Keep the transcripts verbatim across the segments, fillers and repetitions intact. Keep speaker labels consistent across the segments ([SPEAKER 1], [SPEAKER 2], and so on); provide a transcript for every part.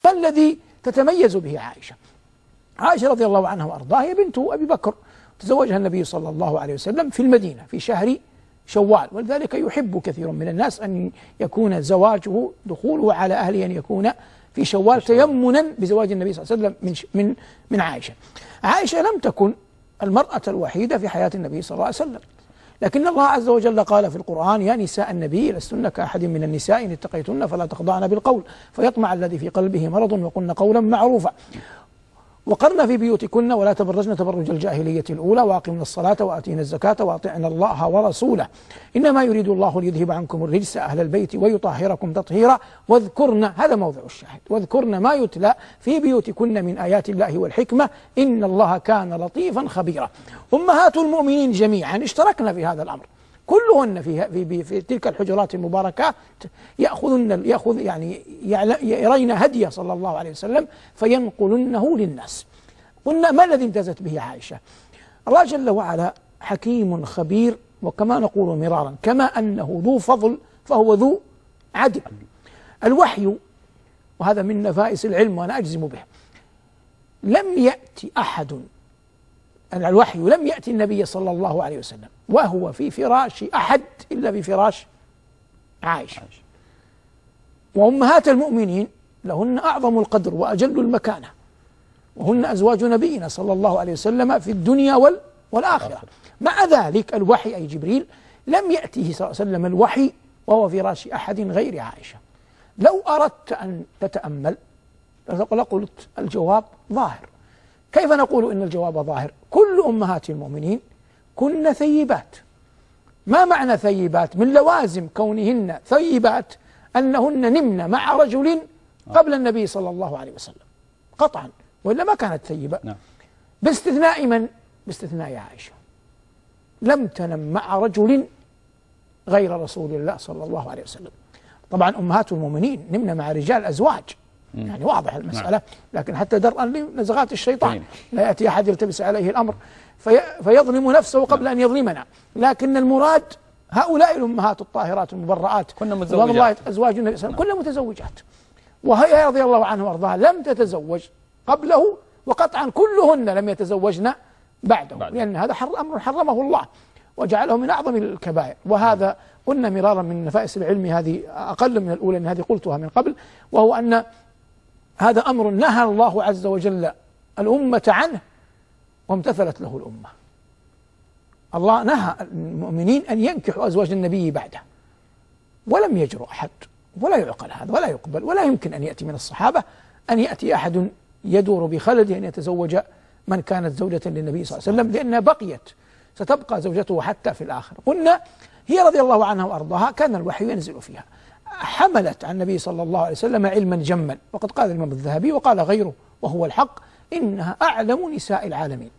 [SPEAKER 1] فالذي تتميز به عائشة عائشة رضي الله عنها وأرضاها هي بنت أبي بكر، تزوجها النبي صلى الله عليه وسلم في المدينة في شهر شوال، ولذلك يحب كثير من الناس أن يكون زواجه دخوله على أهله أن يكون في شوال تيمنا بزواج النبي صلى الله عليه وسلم من من من عائشة. عائشة لم تكن المرأة الوحيدة في حياة النبي صلى الله عليه وسلم، لكن الله عز وجل قال في القرآن: يا نساء النبي لستن كأحد من النساء إن اتقيتن فلا تخضعن بالقول فيطمع الذي في قلبه مرض وقلن قولا معروفا وقرن في بيوتكن ولا تبرجن تبرج الجاهلية الأولى وأقمنا الصلاة وآتينا الزكاة وأطعنا الله ورسوله إنما يريد الله ليذهب عنكم الرجس أهل البيت ويطهركم تطهيرا واذكرن، هذا موضع الشاهد، واذكرن ما يتلى في بيوتكن من آيات الله والحكمة إن الله كان لطيفا خبيرا. أمهات المؤمنين جميعا اشتركنا في هذا الأمر، كلهن في في في تلك الحجرات المباركات يأخذن يأخذ يعني يرين هدي صلى الله عليه وسلم فينقلنه للناس. قلنا ما الذي امتازت به عائشة؟ الله جل وعلا حكيم خبير، وكما نقول مرارا كما أنه ذو فضل فهو ذو عدل. الوحي، وهذا من نفائس العلم وأنا أجزم به، لم يأتي أحد أن الوحي لم يأتي النبي صلى الله عليه وسلم وهو في فراش أحد إلا في فراش عائشة. وأمهات المؤمنين لهن أعظم القدر وأجل المكانة، وهن أزواج نبينا صلى الله عليه وسلم في الدنيا والآخرة. مع ذلك الوحي أي جبريل لم يأته صلى الله عليه وسلم الوحي وهو في فراش أحد غير عائشة. لو أردت أن تتأمل لقلت الجواب ظاهر. كيف نقول إن الجواب ظاهر؟ كل أمهات المؤمنين كن ثيبات. ما معنى ثيبات؟ من لوازم كونهن ثيبات أنهن نمن مع رجل قبل النبي صلى الله عليه وسلم قطعا، وإلا ما كانت ثيبة. باستثناء من؟ باستثناء عائشة، لم تنم مع رجل غير رسول الله صلى الله عليه وسلم. طبعا أمهات المؤمنين نمن مع رجال أزواج، يعني واضح المسألة، لكن حتى درءا لنزغات الشيطان لا يأتي أحد يلتبس عليه الأمر في فيظلم نفسه قبل أن يظلمنا. لكن المراد هؤلاء الأمهات الطاهرات المبرآت
[SPEAKER 2] كنا متزوجات،
[SPEAKER 1] أزواج النبي صلى الله عليه وسلم كنا متزوجات، وهي رضي الله عنها وارضاها لم تتزوج قبله، وقطعا كلهن لم يتزوجن بعده، بعد. لأن هذا حر أمر حرمه الله وجعله من أعظم الكبائر. وهذا قلنا مرارا من نفائس العلم، هذه أقل من الأولى، أن هذه قلتها من قبل، وهو أن هذا أمر نهى الله عز وجل الأمة عنه وامتثلت له الأمة. الله نهى المؤمنين أن ينكحوا أزواج النبي بعده، ولم يجرؤ أحد، ولا يعقل هذا ولا يقبل، ولا يمكن أن يأتي من الصحابة أن يأتي أحد يدور بخلده أن يتزوج من كانت زوجة للنبي صلى الله عليه وسلم، لأنها بقيت ستبقى زوجته حتى في الآخر. قلنا هي رضي الله عنها وأرضاها كان الوحي ينزل فيها، حملت عن النبي صلى الله عليه وسلم علما جما، وقد قال الإمام الذهبي وقال غيره وهو الحق: إنها أعلم نساء العالمين،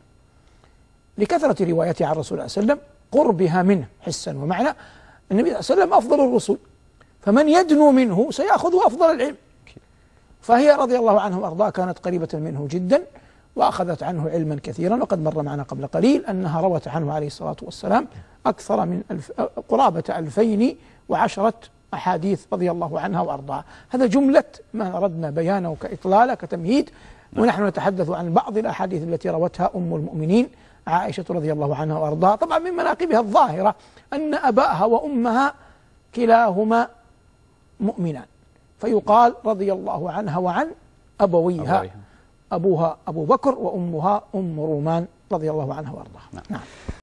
[SPEAKER 1] لكثرة روايتها عن الرسول صلى الله عليه وسلم، قربها منه حسا ومعنى. النبي صلى الله عليه وسلم أفضل الرسل، فمن يدنو منه سيأخذ أفضل العلم. فهي رضي الله عنها وأرضاها كانت قريبة منه جدا، وأخذت عنه علما كثيرا، وقد مر معنا قبل قليل أنها روت عنه عليه الصلاة والسلام أكثر من ألف قرابة ألفين وعشرة أحاديث رضي الله عنها وأرضاها. هذا جملة ما أردنا بيانه كإطلالة كتمهيد، ونحن نتحدث عن بعض الأحاديث التي روتها أم المؤمنين عائشة رضي الله عنها وأرضاها. طبعا من مناقبها الظاهرة أن أباها وأمها كلاهما مؤمنان، فيقال رضي الله عنها وعن أبويها، أبوها أبو بكر وأمها أم رومان رضي الله عنها وأرضاها. نعم.